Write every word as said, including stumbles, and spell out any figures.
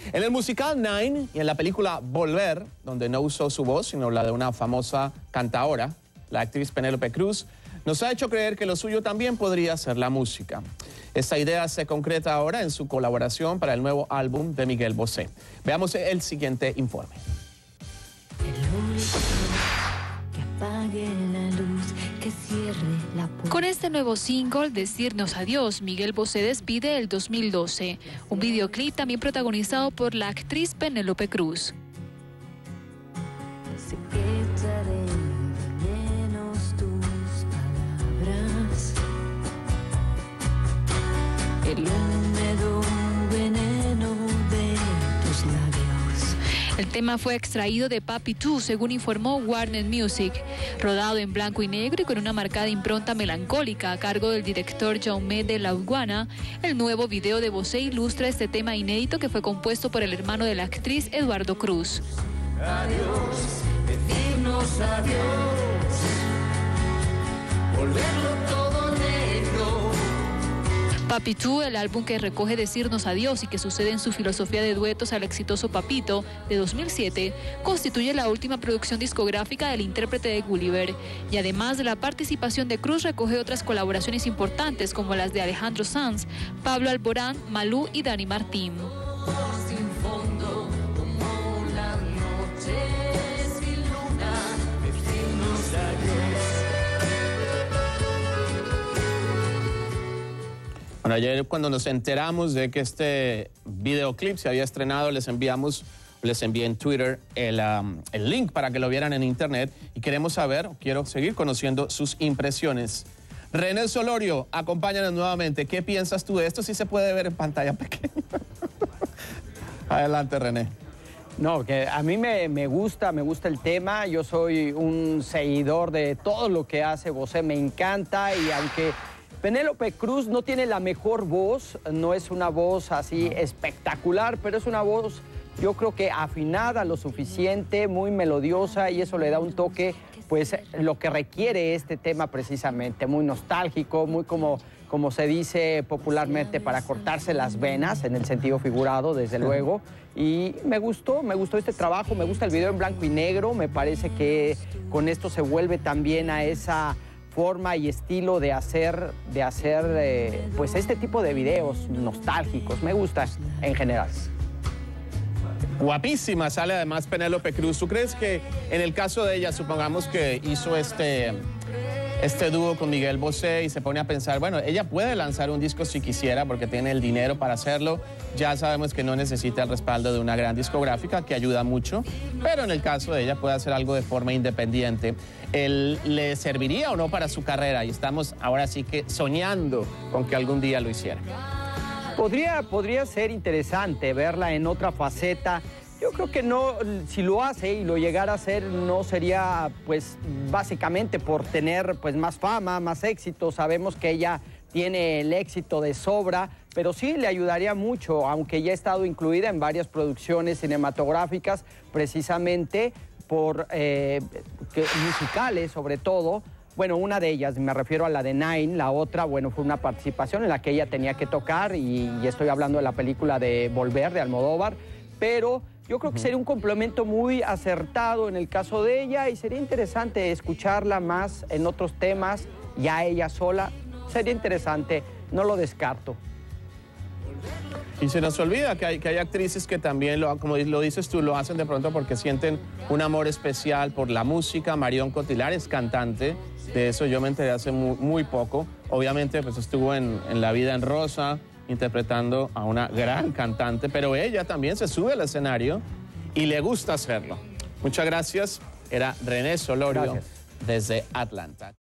En el musical Nine y en la película Volver, donde no usó su voz, sino la de una famosa cantaora, la actriz Penélope Cruz, nos ha hecho creer que lo suyo también podría ser la música. Esta idea se concreta ahora en su colaboración para el nuevo álbum de Miguel Bosé. Veamos el siguiente informe. Con este nuevo single, Decirnos Adiós, Miguel Bosé despide el dos mil doce. Un videoclip también protagonizado por la actriz Penélope Cruz. El húmedo veneno de tus labios. El tema fue extraído de Papi Tú, según informó Warner Music. Rodado en blanco y negro y con una marcada impronta melancólica a cargo del director Jaume de la Uguana, el nuevo video de Bosé ilustra este tema inédito que fue compuesto por el hermano de la actriz, Eduardo Cruz. Adiós, decirnos adiós, volverlo todo negro. Papi Tú, el álbum que recoge Decirnos Adiós y que sucede en su filosofía de duetos al exitoso Papito de dos mil siete, constituye la última producción discográfica del intérprete de Gulliver y además de la participación de Cruz recoge otras colaboraciones importantes como las de Alejandro Sanz, Pablo Alborán, Malú y Dani Martín. Bueno, ayer cuando nos enteramos de que este videoclip se había estrenado, les enviamos, les envié en Twitter el, um, el link para que lo vieran en internet y queremos saber, quiero seguir conociendo sus impresiones. René Solorio, acompáñanos nuevamente. ¿Qué piensas tú de esto? Si se puede ver en pantalla pequeña. Adelante, René. No, que a mí me, me gusta, me gusta el tema. Yo soy un seguidor de todo lo que hace Bosé, me encanta y aunque Penélope Cruz no tiene la mejor voz, no es una voz así espectacular, pero es una voz, yo creo que afinada lo suficiente, muy melodiosa y eso le da un toque, pues lo que requiere este tema precisamente, muy nostálgico, muy como, como se dice popularmente para cortarse las venas, en el sentido figurado, desde luego. Y me gustó, me gustó este trabajo, me gusta el video en blanco y negro, me parece que con esto se vuelve también a esa forma y estilo de hacer, de hacer eh, pues este tipo de videos nostálgicos. Me gusta en general. Guapísima sale además Penélope Cruz. ¿Tú crees que en el caso de ella, supongamos que hizo este, este dúo con Miguel Bosé y se pone a pensar, bueno, ella puede lanzar un disco si quisiera porque tiene el dinero para hacerlo? Ya sabemos que no necesita el respaldo de una gran discográfica que ayuda mucho, pero en el caso de ella puede hacer algo de forma independiente. ¿Él le serviría o no para su carrera? Y estamos ahora sí que soñando con que algún día lo hiciera. Podría, podría ser interesante verla en otra faceta. Yo creo que no, si lo hace y lo llegara a hacer, no sería pues básicamente por tener pues más fama, más éxito. Sabemos que ella tiene el éxito de sobra, pero sí le ayudaría mucho, aunque ya ha estado incluida en varias producciones cinematográficas, precisamente por eh, que, musicales sobre todo. Bueno, una de ellas, me refiero a la de Nine, la otra, bueno, fue una participación en la que ella tenía que tocar y, y estoy hablando de la película de Volver, de Almodóvar, pero yo creo que sería un complemento muy acertado en el caso de ella y sería interesante escucharla más en otros temas, ya ella sola, sería interesante, no lo descarto. Y se nos olvida que hay, que hay actrices que también, lo, como lo dices tú, lo hacen de pronto porque sienten un amor especial por la música. Marion Cotillard es cantante, de eso yo me enteré hace muy, muy poco. Obviamente pues estuvo en, en La Vida en Rosa, interpretando a una gran cantante, pero ella también se sube al escenario y le gusta hacerlo. Muchas gracias. Era René Solorio. Gracias. Desde Atlanta.